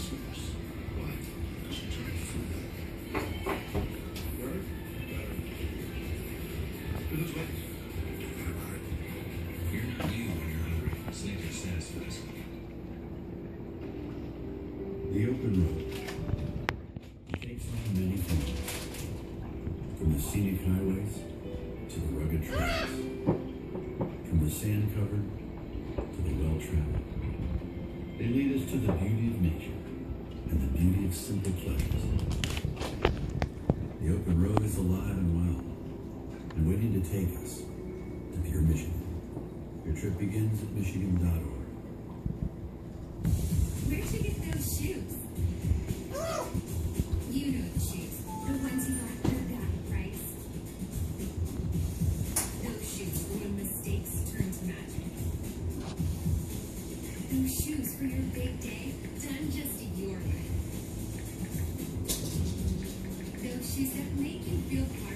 source. Why? Because we tried food. Word? Better. Who's wet? Forget about it. You're not you when you're hungry. Snakes are satisfied. The open road. It takes on many forms. From the scenic highways to the rugged trails. From the sand-covered to the well-traveled. They lead us to the beauty of nature and the beauty of simple pleasures. The open road is alive and well and waiting to take us to pure Michigan. Your trip begins at Michigan.org. Where'd you get those shoes? You know the shoes. The ones you got for that price. Those shoes for when mistakes turn to magic. Those shoes for your big day, done just your way. Those shoes that make you feel proud.